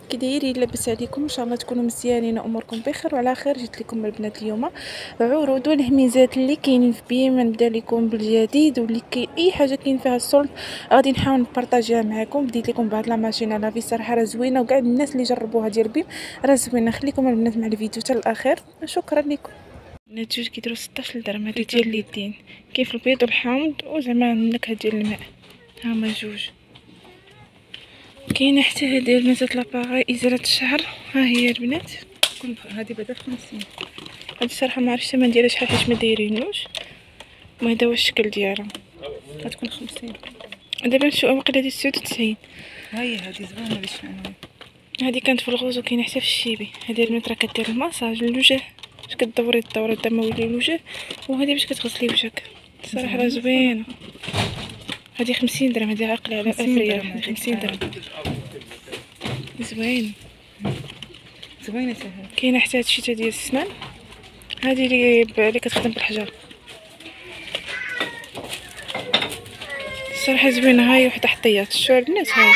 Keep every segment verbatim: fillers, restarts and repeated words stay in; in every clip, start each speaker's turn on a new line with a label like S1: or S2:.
S1: كي دايرين؟ لاباس عليكم؟ ان شاء الله تكونوا مزيانين واموركم بخير وعلى خير. جيت لكم البنات اليوم عروض والهميزات اللي كاينين في بيم. نبدا لكم بالجديد واللي كاين اي حاجه كاين فيها السولد غادي نحاول نبارطاجيها معكم. بديت لكم بهاد لا ماشين لافي صراحه راه زوينه وكاع الناس اللي جربوها ديال بيم راه زوينه. خليكم البنات مع الفيديو حتى الاخير. شكرا لكم. البنات جوج كيديروا ستاش درهم هادو ديال اليدين. كاين في البيض والحامض وزعما النكهه ديال الماء. هما جوج. كاينه حتى هذه البنات لاباغي ازاله الشعر. ها هي البنات
S2: هذه بعدا خمسين.
S1: هادي صراحه ما عرفتش الثمن ديالها شحال حيت ما دايرينوش. وهذا هو الشكل ديالها
S2: غتكون خمسين.
S1: دابا نشوف واقيلا ديال تسعة وتسعين.
S2: ها هي هذه زوينه باش انا.
S1: هذه كانت في الغوز وكاينه حتى في الشيبي. هذه البنات راه كدير الماساج للوجه باش كدوري الدوره الدمويه للوجه، وهذه باش كتغسلي وجهك. صراحه راه زوينه. هذه خمسين درهم. هذه عاقله على افريال. خمسين درهم زوين
S2: زوينه حتى هذه.
S1: كاينه حتى هاد الشيته ديال السنان. هذه اللي اللي كتخدم بالحجر. الصراحه زوينه. هاي وحده حطيات شو البنات. هاي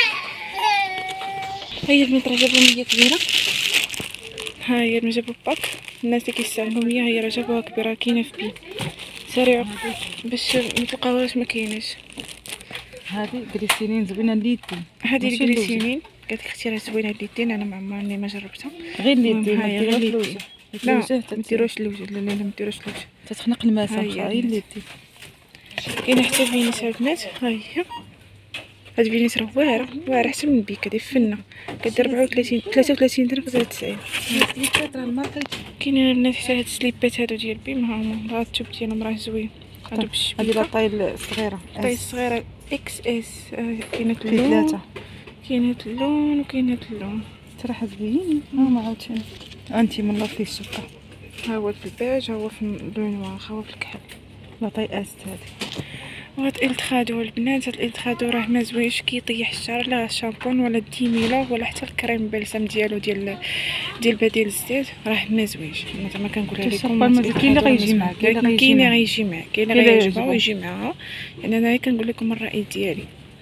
S1: هي البنات راه جابوا مية كبيره. ها هي البنات جابوا باك. الناس اللي كيستعملوا مية هي راه جابوها كبيره. كاينه في بيم. سريعوا باش ما تلقاوهاش ما كايناش.
S2: هذه غريسيلين زوينه ليدين.
S1: هذه الغريسيلين قالت لي اختي راه زوينه ليدين. انا ما عمرني ما جربتها.
S2: غير ليدين
S1: هاي
S2: ما
S1: غير
S2: ديروش
S1: ليدين.
S2: الوجه.
S1: لا ما ديروش الوجه. لا لا ما ديروش الوجه
S2: تتخنق المسام.
S1: هاي
S2: غير ليدين.
S1: كاينه حتى فينيس البنات. ها هي هاد فينيس راه واعره واعره حتى من بيك. هادي فنه كدير أربعة وثلاثين ثلاثة وثلاثين درهم في تسعين. كاينين البنات حتى هاد السليبات هادو ديال بيم. ها هما هاد التوب ديالهم راه زوين. هادو
S2: هذه
S1: بالشبكه.
S2: لا طايل الصغيره.
S1: الطاي الصغيره اكس اس. كاينه
S2: في
S1: اللون
S2: ثلاثه.
S1: كاينه اللون وكاينه اللون.
S2: صراحه زوين. ها ما عاوتاني انت من لا في الشقه.
S1: ها هو في الباج، ها هو في اللون واخ، ها هو في الكحل.
S2: لا طاي است هذه.
S1: وهاد الانتخادو البنات. هاد الانتخادو راه ما زوينش كيطيح الشعر. لا شامبون ولا ديميلا ولا حتى الكريم بلسم ديالو ديال ديال بديل الزيت راه ما زوينش. انا زعما كنقولها لكم
S2: كاين اللي غيجي معاك.
S1: كاين اللي غيجي معاك كاين اللي غيعجبها ويجي معاها. يعني انا كنقول لكم الراي ديالي.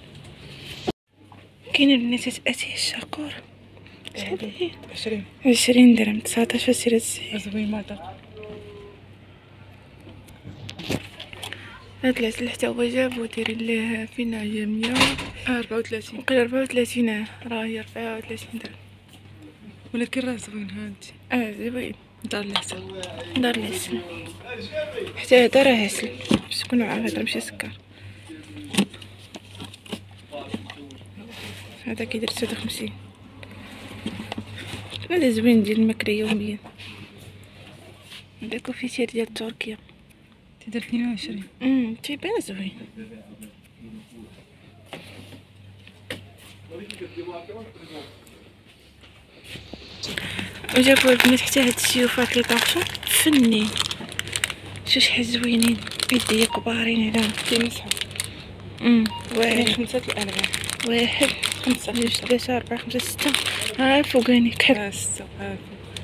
S1: كاين البنات اتاي الشاكور. شحال هي؟
S2: عشرين.
S1: عشرين درهم. تسعطاش في سيرة تسعين.
S2: زوين ماذا.
S1: هاد العسل حتى هو جابو دايرين ليه فين هي مية
S2: أربعة وثلاثين.
S1: وقيل ربعة وثلاثين. راه هي ربعة وثلاثين درهم.
S2: ولكن راه زوين هانتي.
S1: اه زوين.
S2: دار العسل.
S1: دار العسل حتى هدا راه عسل باش تكونوا عارفين. هدا ماشي سكر. هذا كيدير ستة وخمسين. هذا زوين ديال الماكله يوميا. هذا كوفيتير ديال تركيا.
S2: تيدير اثنين وعشرين.
S1: امم تيبان زوين. وجابوا البنات حتى هاد السيوفات اللي طاحوا فنين. شو شحال زوينين. يدي كبارين عليهم.
S2: كيمسحوا.
S1: امم
S2: كاين
S1: واحد
S2: خمسة الألوان.
S1: واحد خمسة جوج ثلاثة أربعة خمسة ستة. ها فوقاني كحل.
S2: ها ستة. ها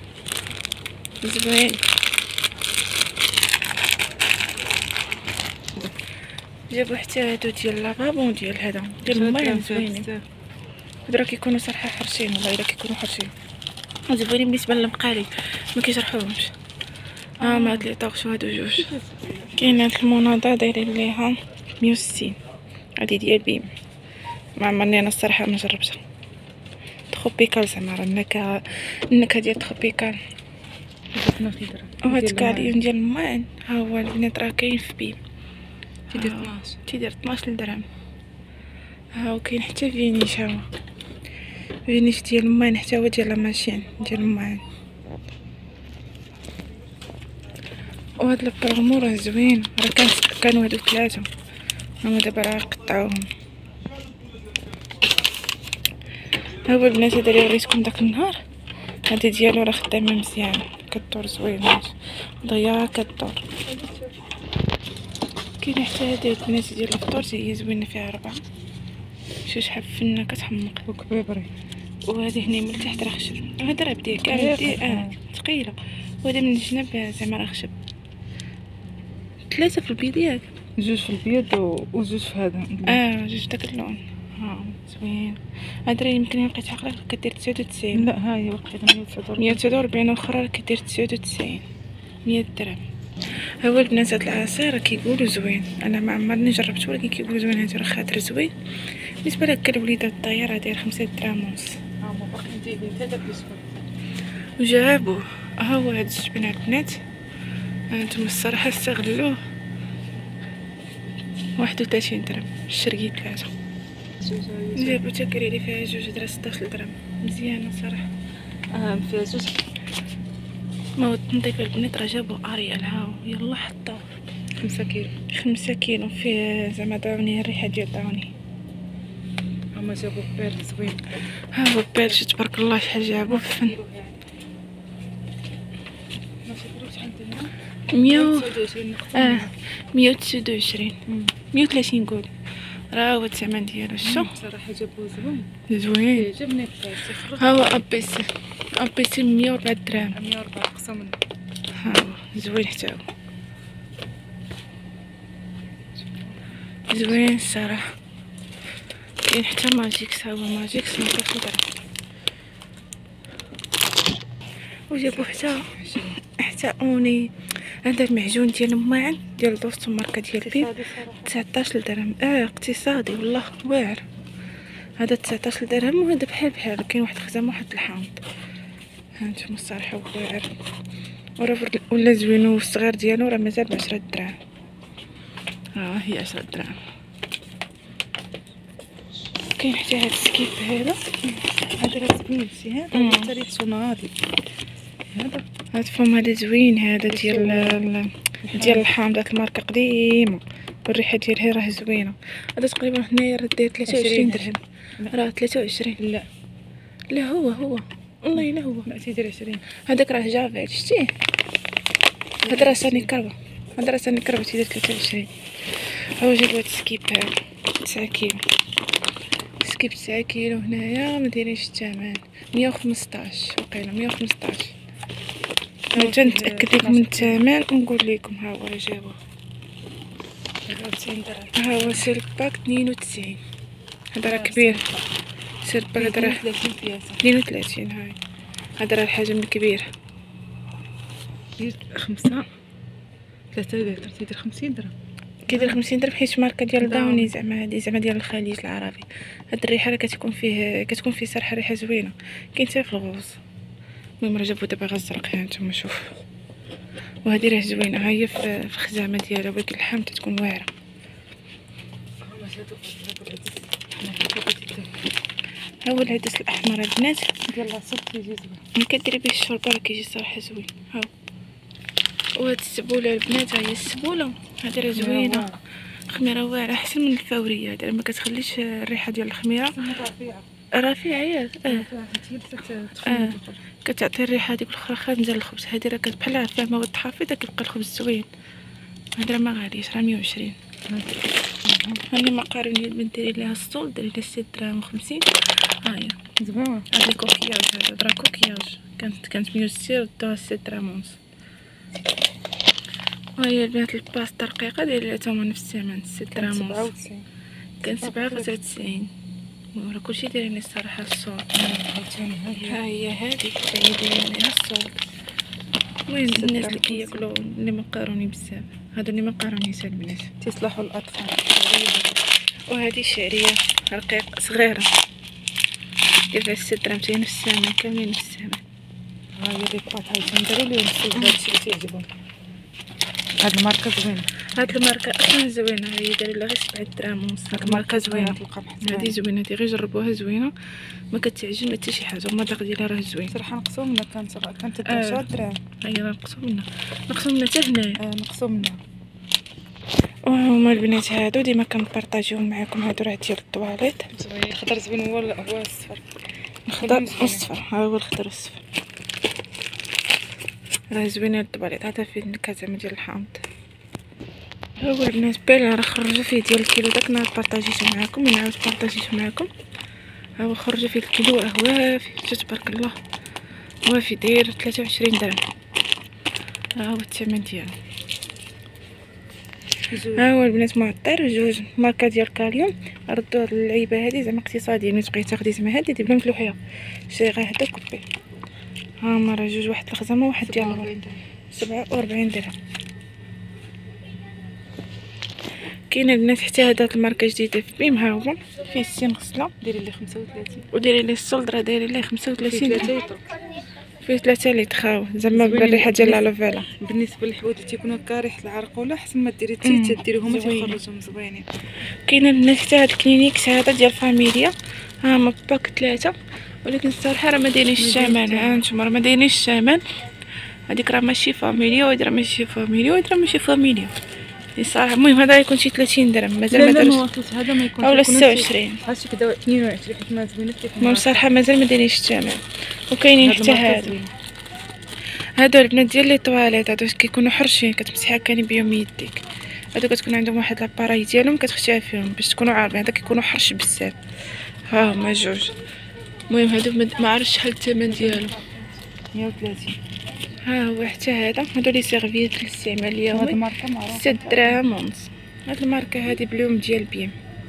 S1: زوين. جابو حتى هادو ديال لافابون ديال هذا ديال الماء زوينين. هاد راه كيكونوا صراحه حرشين. والله الا كيكونوا حرشين زوينين بالنسبه للمقالي ما كيجرحوهمش. ها ما هاد لي طاغشو هادو جوج. كاين هاد المناضه دايرين ليها مية وستين. هادي ديال بيم. ما عمرني انا الصراحه ما جربتها. تروبيكال زعما راه النكهه النكهه ديال تروبيكال. وهاد الكاليوم ديال الماء ها هو البنات راه كاين في بيم.
S2: تيدير اثناش.
S1: تيدير اثناش درهم. ها وكاين حتى فينيش. ها فينيش ديال الماء حتى هو ديال لا ماشين ديال الماء. وهاد البارمو راه زوين. راه كان كانوا هادو ثلاثه هما دابا راه قطعوهم. ها هو البنات هذا اللي وريتكم داك النهار. هادي ديالو راه خدامه مزيان كدور زوين ضيا كدور. كاين حتى هادي البنات ديال الفطور هي زوينه فيها ربعه. شو شحال فنه كتحمق
S2: وكبيبري.
S1: وهذه هنا من التحت راه خشب. هذا راه بديه كاع بديه اه ثقيله. وهذا من الجناب زعما راه خشب. ثلاثه في البيض ياك.
S2: جوج في البيض وجوج في هذا.
S1: اه جوج داك اللون. ها زوين. هاد راه يمكن لقيت عقلك كدير تسعة وتسعين.
S2: لا ها هي وقيله مية وتسعة وأربعين.
S1: مية وتسعة وأربعين واخرى كدير تسعة وتسعين. مية درهم. ها هو البنات هاد العصير كيقولوا زوين، انا ما عمرني جربته ولكن كيقولوا زوين. هذا راه خاطر زوين. بالنسبه لهكا الوليدات الطياره داير خمسة دراهم ونص.
S2: ها هما باقيين زايدين حتى داك الاسود.
S1: وجابوه. ها هو هاد الجبن البنات، هانتوما الصراحه استغلوه. واحد وثلاثين درهم الشرقية ثلاثة. جابو تاكريلي فيها جوج درهم ستاش درهم، مزيانه صراحه.
S2: اه فيها زوج.
S1: ما هو التنظيف البنات راه جابو اريال. هاو يلا حطوه
S2: خمسة كيلو.
S1: خمسة كيلو فيه زعما داوني، الريحه ديال داوني.
S2: هما جابو بير زوين.
S1: ها هو بارش تبارك الله شحال جابو فن. مية اه مية وتسعود وعشرين مية وثلاثين قول. راه هو الثمن ديالو. شو
S2: صراحه جابو زوين
S1: زوين.
S2: عجبني
S1: ها هو ابيسي ابيسي مية وربعة دراهم.
S2: مية وأربعة قسم منه.
S1: ها هو زوين حتى هو زوين الصراحه. كاين حتى ماجيكس. ها هو ماجيكس ميتاش درهم. وجابو حتى حتى اوني. هذا المعجون ديال الماعن ديال دوستو ماركه ديال بيب تسعطاش درهم. اه اقتصادي والله واعر. هذا تسعطاش درهم وهذا بحال بحال. كاين واحد الخزامه واحد الحامض. هانتوما الصراحه واعر. وراه ولا زوين. والصغير ديالو راه مازال بعشرة دراهم. ها هي عشرة دراهم. كاين حتى هاد السكيب هذا.
S2: هذا راه سبينسي. هذا حتى ريحته ناضي. هذا
S1: هاد فم هذا زوين. هذا ديال ديال الحامضات الماركه قديمه والريحه ديالها راه زوينه. هذا تقريبا هنايا راه داير ثلاثة وعشرين درهم. راه ثلاثة وعشرين.
S2: لا
S1: لا هو هو والله الا هو.
S2: لا تيدير عشرين.
S1: هذاك راه جافيل شتيه. هذا راه ساني كربه. هذا راه ساني كربه تيدير ثلاثة وعشرين. هو جاب هاد السكيب هذا تسعة كيلو. سكيب تسعة كيلو هنايا مدايرينش الثمن. مية وخمسطاش وقيله مية وخمسطاش. انا نتاكد لكم من الثمن ونقول لكم. ها هو جابوه.
S2: تسعين درهم.
S1: ها هو سيلك باك اثنين وتسعين. هذا راه كبير. سيلك باك هذا راه
S2: ثلاثين بياسه.
S1: اثنين وثلاثين. هاي هذا راه الحجم الكبير.
S2: دير خمسة ثلاثة لتر تيدير خمسين درهم.
S1: كيدير خمسين درهم حيت ماركه ديال داوني زعما هادي زعما ديال الخليج العربي. هاد الريحه راه كتكون فيه كتكون فيه صراحه ريحه زوينه. كاين حتى في الغوص. المهم راه جابو دابا غير الزرق. ها نتوما شوف. وهادي راه زوينه. ها هي في الخزامه ديالها ولكن اللحم تتكون واعره. ها هو العدس الاحمر البنات
S2: ديال لاصوب كيجي زوين.
S1: ملي كديري به الشوربه راه كيجي صراحه زوين. ها هو. وهاد السبوله البنات ها هي السبوله. هادي راه زوينه. خميره واعره احسن من الفوريه. هادي ما كتخليش الريحه ديال الخميره رفيعه. ياك اه اه كتعطي الريحه ديك الاخرى خارجه للخبز. هادي راه كتبحال فيها مواد حافظه كيبقى الخبز زوين. هادي راه ما غاليش راه مية وعشرين. هاني مقارن ديال بنت ديري ليها الصول ديري لها ستة دراهم وخمسين. ها هي
S2: زوين.
S1: هادي كوكياج. هذا راه كوكياج كانت كانت مية وستين ودوها ستة دراهم ونص. وهي البنات الباستا رقيقه داير لها تما نفس الثمن ستة دراهم ونص. كان سبعة وتسعة وتسعين. وراه كلشي دايرين الصراحه الصول. ها هي هادي هي دايرين ليها الصول. المهم الناس اللي كياكلوا اللي مقاروني بزاف. هادو اللي مقارونيش البنات
S2: تيصلحوا الاطفال.
S1: وهذه شعريه رقيق صغيره ديال فيها ستة دراهم حتى نفس الثمن كاملين نفس الثمن.
S2: ها هي ديك القطعه تنديروا لهم الصوص. هادشي اللي تيعجبهم. هاد الماركه زوينه.
S1: هاد الماركه اصلا زوينه. هي دايره لها غير سبعة دراهم ونص. هاد الماركه زوينه. هادي زوينه. هادي غير جربوها زوينه. ما كتعجبني حتى شي حاجه. المذاق ديالها راه زوين
S2: صراحه نقصوا منها. كانت كانت عشرة دراهم.
S1: هي نقصوا منها. نقصوا منها حتى هنايا.
S2: اه نقصوا منها.
S1: وهما البنات هادو ديما كنبارطاجيوهم معكم. هادو راه ديال الطواليط
S2: زوين. خضر زوين. هو هو الصفر.
S1: الخضر والصفر. ها هو الخضر والصفر راه زوينين الطواليط. هذا فيه النكهه زعما ديال الحامض. ها هو البنات بيلا راه خرجوا فيه ديال الكيلو. داك النهار بارطاجيته معكم ونعاود بارطاجيته معكم. ها هو خرجوا فيه الكيلو. راه وافي تبارك الله. وافي داير ثلاثة وعشرين درهم. ها هو الثمن ديالو. ها هو البنات معطر جوج ماركه ديال كاليوم. ردوا هاد اللعيبه هادي زعما اقتصاديه، ملي تبغي تاخدي زعما هادي دير بلا مفلوحيه شري غير هدا كوبي. ها هما راه جوج، واحد الخزامه واحد ديال الورق سبعة وأربعين درهم. كاينه البنات حتى هاد الماركه جديده في بيم، ها هو فيه ستين غسله.
S2: ديري لي خمسة وثلاثين
S1: وديري لي السولد راه دايرين ليه خمسة وثلاثين
S2: فيه
S1: درهم.
S2: ثلاثة
S1: فيه ثلاثة لتر خاو زعما بالريحه ديال الالوفيلا.
S2: بالنسبه للحوايج اللي تيكونوا هكا ريحه العرق ولا حسن ما ديري تي تديريهم تيخرجوهم زوينين.
S1: كاينه البنات حتى هاد الكلينيكس هذا ديال فاميليا، ها هما باك ثلاثه، ولكن الصراحه راه ما دايرينش الثمن. ها نتوما راه ما دايرينش الثمن. هذيك راه ماشي فاميليا وهادي راه ماشي فاميليا وهادي راه ماشي فاميليا الصراحه. المهم هذا يكون شي ثلاثين درهم مازال ما دارش،
S2: هذا ما يكونش
S1: اولا ستة وعشرين
S2: هادشي كدا اثنين وعشرين حيت ما زوينه كيف
S1: المهم الصراحه مازال ما دايرينش الثمن. وكاينين حتى هادو هادو البنات ديال لي طواليت، هادو كيكونوا حرشين كتمسحي كاني بيهم يديك. هادو كتكون عندهم واحد لاباراي ديالهم كتختار فيهم باش تكونوا عارفين. هذا كيكونوا حرش بزاف. ها هما جوج. المهم هادو ما عرفتش شحال الثمن ديالو،
S2: مية وثلاثين.
S1: ها هو حتى هذا. هادو لي سيرفيت للاستعمال
S2: هاد
S1: اليومي
S2: الماركه معروفه
S1: ستة دراهم ونص. هاد الماركه هادي بلوم ديال بيم.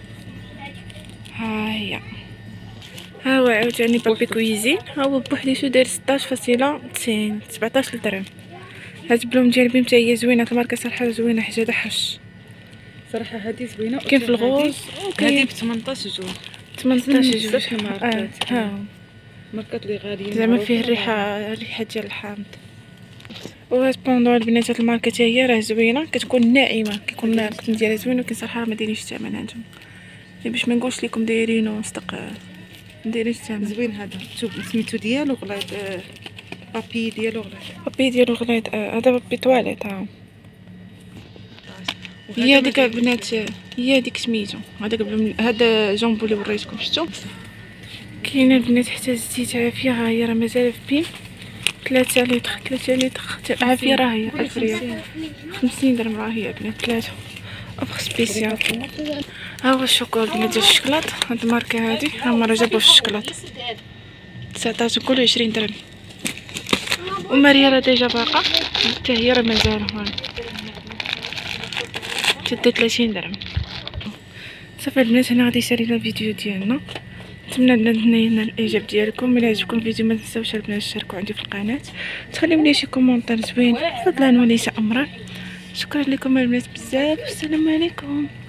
S1: ها هي. ها هو عاوتاني بابي كويزين، ها هو بوحديتو داير ستاش فاصلة تسعين سبعطاش درهم. هاد بلوم ديال بيم حتى هي زوينه، هاد الماركه صراحه زوينه حاجه حش.
S2: صراحه هادي زوينه.
S1: كاين في الغوز
S2: هادي ب ثمنطاش جوج
S1: ثمنطاش جوج.
S2: آه.
S1: ها
S2: ماركات لي غاليين
S1: زعما فيه الريحه الريحه ديال الحامض. وهاد بوندون البنات هاد الماركه حتى هي راه زوينه، كتكون ناعمه، كيكون القطن ديالها زوين، ولكن صراحه ما دايرينش الثمن عندهم باش ما نقولش لكم دايرينو مصدق ما دايرينش الثمن.
S2: زوين هذا سميتو ديالو غليظ. آه. بابي ديالو غليظ.
S1: بابي ديالو غليظ. آه. هذا بابي تواليت. ها هي هذيك البنات هي هذيك سميتو هذاك هذا جامبو اللي وريتكم شفتو. كاينه البنات حتى الزيت عافيه، ها هي راه مازال في بيم ثلاثة لتر ثلاثة لتر عافيه راه هي ألف ريال خمسين درهم راه هي بنات ثلاثة اوفر سبيسيال. ها هو الشوكولا البنات ديال الشكلاط. هاد الماركه هادي ها هما راه جابوه في الشكلاط تسعطاش كل عشرين درهم. وماريا راه ديجا باقا حتى هي راه مازال هون تدي ثلاثين درهم. صافي البنات هنا غادي سالينا الفيديو ديالنا. نتمنى نتمنى الاعجاب ديالكم. الا عجبكم الفيديو ما تنساوش البنات تشاركوا عندي في القناه، تخليو لي شي كومونتير زوين فضلا وليس امرا. شكرا لكم البنات بزاف والسلام عليكم.